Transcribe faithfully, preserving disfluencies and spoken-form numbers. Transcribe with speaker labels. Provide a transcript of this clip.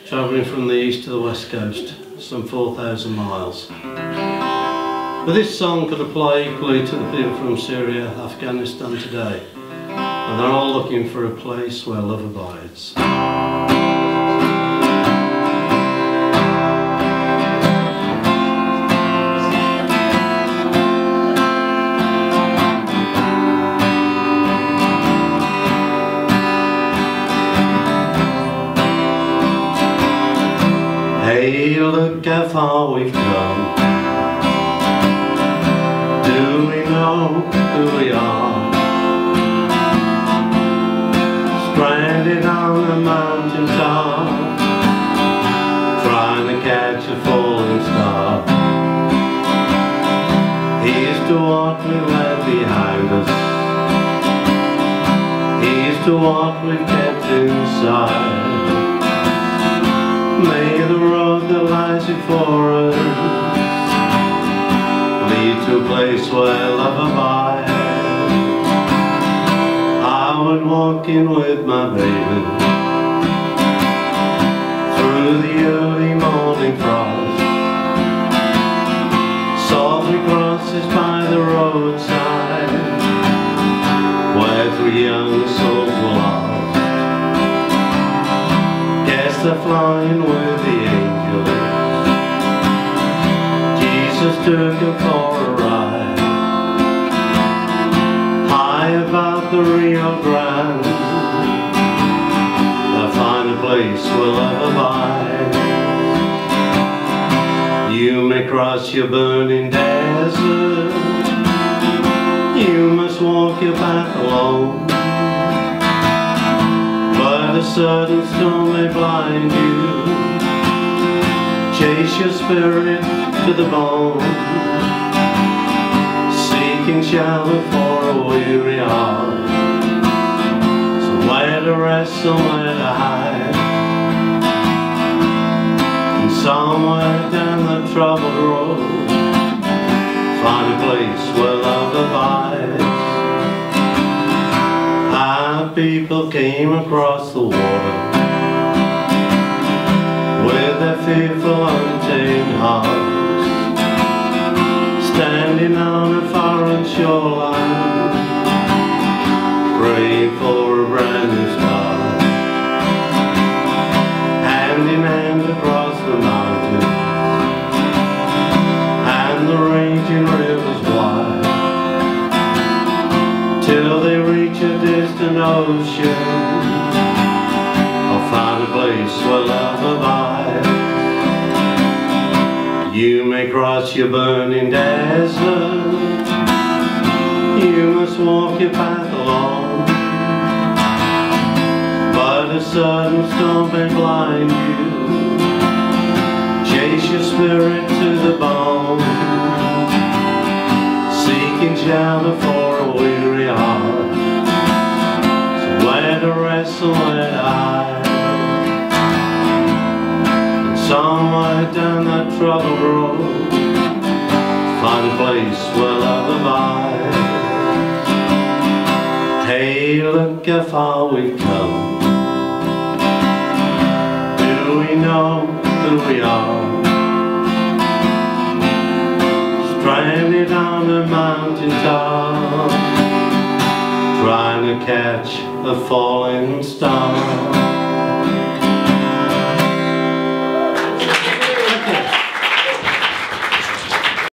Speaker 1: travelling from the east to the west coast, some four thousand miles. But this song could apply equally to the people from Syria, Afghanistan today, and they're all looking for a place where love abides. Hey, look how far we've come. Do we know who we are? Stranded on a mountain top, trying to catch a falling star. Here's to what we left behind us. Here's to what we've kept inside. May the road that lies before us lead to a place where love abides. I would walk in with my baby through the early morning frost. Saw three crosses by the roadside where three young souls were lost. They're flying with the angels. Jesus took them for a ride high above the Rio Grande. They'll find a place where love abides. You may cross your burning desert, you must walk your path alone, a sudden storm may blind you. Chase your spirit to the bone, seeking shelter for a weary heart. Somewhere to rest, somewhere to hide, and somewhere down the troubled road find a place where love abides. People came across the water with their fearful, untamed hearts, standing on a foreign shoreline, praying for a brand new start. Hand in hand across the mountains and the raging rivers wide, till they reach a distant ocean. I'll find a place where love abides. You may cross your burning desert, you must walk your path alone, but a sudden storm may blind you. Chase your spirit to the bone, seeking shelter for a weary heart. Somewhere to rest, somewhere to hide, and somewhere down that troubled road find a place where love abides. Hey, look how far we've come. Do we know who we are? Stranded on a mountain top, trying to catch a falling star.